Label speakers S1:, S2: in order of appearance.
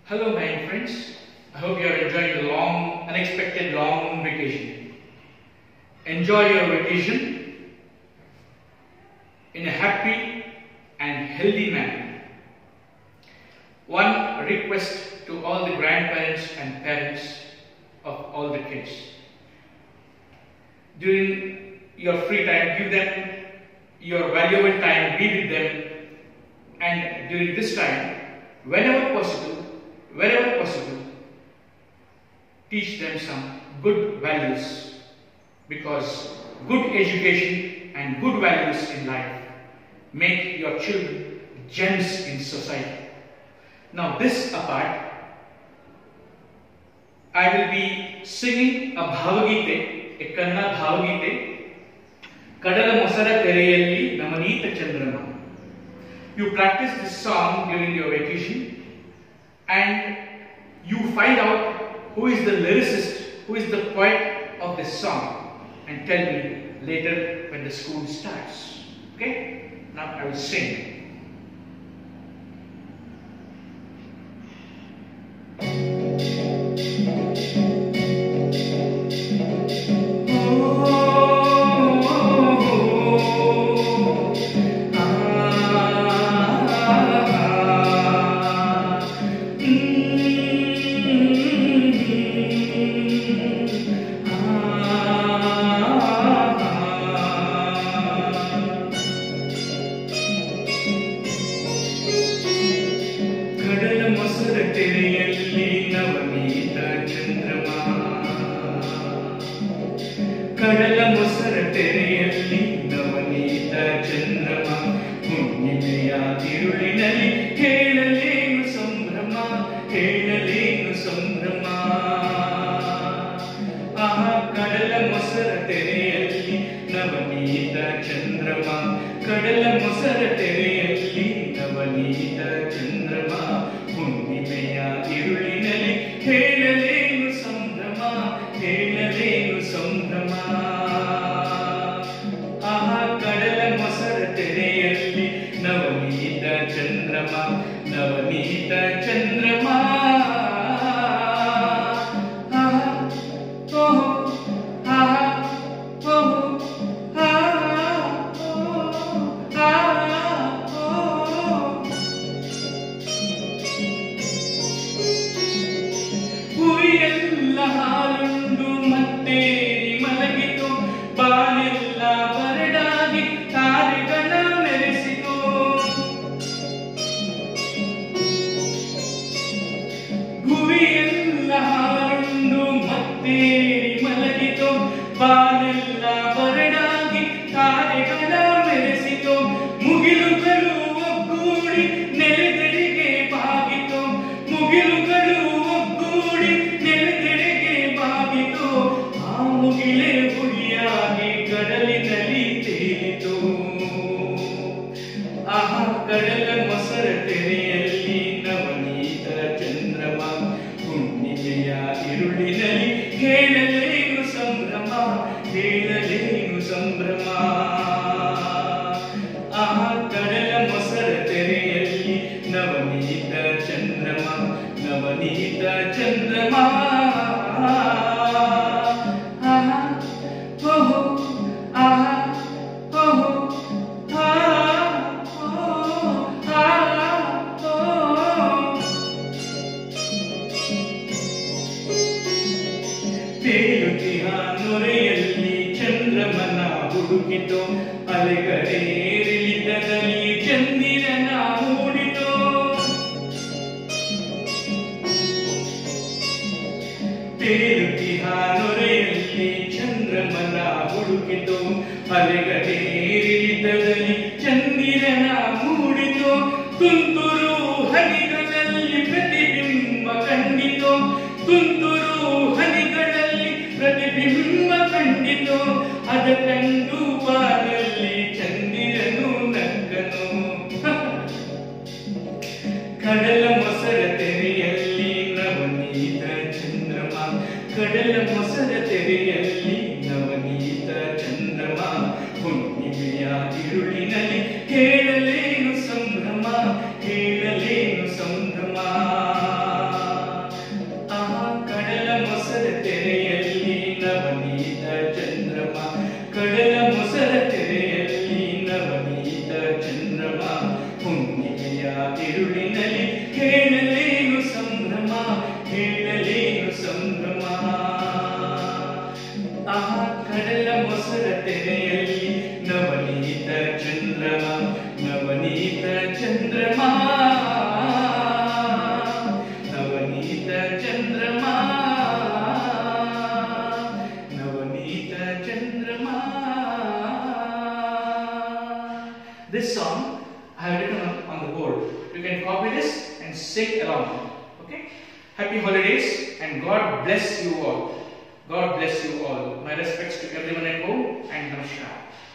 S1: Hello my friends, I hope you are enjoying the unexpected long vacation. Enjoy your vacation in a happy and healthy manner. One request to all the grandparents and parents of all the kids. During your free time, give them your valuable time, be with them, and during this time, wherever possible, teach them some good values, because good education and good values in life make your children gems in society. Now this apart, I will be singing a Bhavagite, a Kannada Bhavagite, Kadala Mosara Tereyalli Namanita Chandrama. You practice this song during your vacation and you find out who is the lyricist, who is the poet of this song, and tell me later when the school starts. Okay? Now I will sing. ಕಡಲ ಮೊಸರ ತೆರೆಯಲ್ಲಿ ನವನೀತ ಚಂದ್ರಮ ಹುಣ್ಣಿಮೆಯ ತಿರುಳಿನಲ್ಲಿ ಹೇಳಲೇನು ಸಂಭ್ರಮ ಹೇಳಲೇನು ಸಂಭ್ರಮ ಆಹಾ ಕಡಲ ಮೊಸರ ತೆರೆಯಲ್ಲಿ ನವನೀತ ಚಂದ್ರಮ ಕಡಲ ಮೊಸರ ತೆರೆಯಲ್ಲಿ ನವನೀತ ಚಂದ್ರಮ ಹುಣ್ಣಿಮೆಯ ತಿರುಳಿನಲ್ಲಿ ಹೇಳಲೇನು ಸಂಭ್ರಮ ಹೇಳಲೇನು ಸಂಭ್ರಮ ಆಹಾ ಕಡಲ ಮೊಸರ ತೆರೆಯಲ್ಲಿ ನವನೀತ ಚಂದ್ರಮ ನವನೀತ ಚಂದ್ರಮ ಹಾಲುಂಡು ಮತ್ತೇರಿ ಮಲಗಿತು ಬಾನೆಲ್ಲ ಬರಡಾಗಿ ತಾರೆಗಳ ಮೆರೆಸಿತು ಭುವಿಯೆಲ್ಲ ಹಾಲುಂಡು ಮತ್ತೇರಿ ಮಲಗಿತು ಬಾನೆಲ್ಲ ಬರಡಾಗಿ ತಾರೆಗಳ ಮೆರೆಸಿತು ಮುಗಿಲುಗಳು ಒಗ್ಗೂಡಿ ನೆಲೆದೆಡೆಗೆ ಬಾಗಿತು ಮುಗಿಲುಗಳು ಒಗ್ಗೂಡಿ ಮುಗಿಲೆ ಹುಲಿಯಾಗಿ ಕಡಲಿನಲ್ಲಿ ತೇಲಿತು ಆಹಾ ಕಡಲ ಮೊಸರ ತೆರೆಯಲ್ಲಿ ನವನೀತ ಚಂದ್ರಮ ಹುಣ್ಣಿಮೆಯ ಇರುಳಿನಲ್ಲಿ ಹೇಳಲೇನು ಸಂಭ್ರಮ ಹೇಳಲೇನು ಸಂಭ್ರಮ ಆಹಾ ಕಡಲ ಮೊಸರ ತೆರೆಯಲ್ಲಿ ನವನೀತ ಚಂದ್ರಮ ನವನೀತ ಚಂದ್ರಮ ತೇಲುತಿಹ ನೊರೆಯಲ್ಲಿ ಚಂದ್ರಮನ ಹುಡುಕಿತು ಅಲೆಗರೇರಿಳಿತದಲ್ಲಿ ಚಂದಿರನ ಮೂಡಿತು ತೇಲುತಿಹ ನೊರೆಯಲ್ಲಿ ಚಂದ್ರಮನ ಹುಡುಕಿತು ಅಲೆಗರೇರಿಳಿತದಲ್ಲಿ ಚಂದಿರನ ಮೂಡಿತು ತುಂತುರು ಹನಿಗಳಲ್ಲಿ ಪ್ರತಿಬಿಂಬ ಕಂಡಿತು ತುಂತುರು ಹನಿಗಳಲ್ಲಿ ಪ್ರತಿಬಿಂಬ ಕಂಡಿತು ಅದ ಕಂಡು ಬಾನಲ್ಲಿ ಚಂದಿರನು ನಕ್ಕನು ಕಡಲ ಮೊಸರ ತೆರೆಯಲ್ಲಿ ನವನೀತ ಚಂದ್ರಮ ಕಡಲ ಮೊಸರ ತೆರೆಯಲ್ಲಿ ನವನೀತ ಚಂದ್ರಮ ಹುಣ್ಣಿಮೆಯ ತಿರುಳಿನಲ್ಲಿ ಹೇಳಲೇನು ಸಂಭ್ರಮ ಹೇಳಲೇನು ಸಂಭ್ರಮ ಹುಣ್ಣಿಮೆಯ ತಿರುಳಿನಲ್ಲಿ ಹೇಳಲೇನು ಸಂಭ್ರಮ, ಹೇಳಲೇನು ಸಂಭ್ರಮ. ಆ ಕಡಲ ಮೊಸರ ತೆರೆಯಲ್ಲಿ ನವನೀತ ಚಂದ್ರಮ, ನವನೀತ ಚಂದ್ರಮ, ನವನೀತ ಚಂದ್ರಮ, ನವನೀತ ಚಂದ್ರಮ. This song I have written on the board. You can copy this and sing along. Okay? Happy holidays and God bless you all. God bless you all. My respects to everyone at home and namaskar.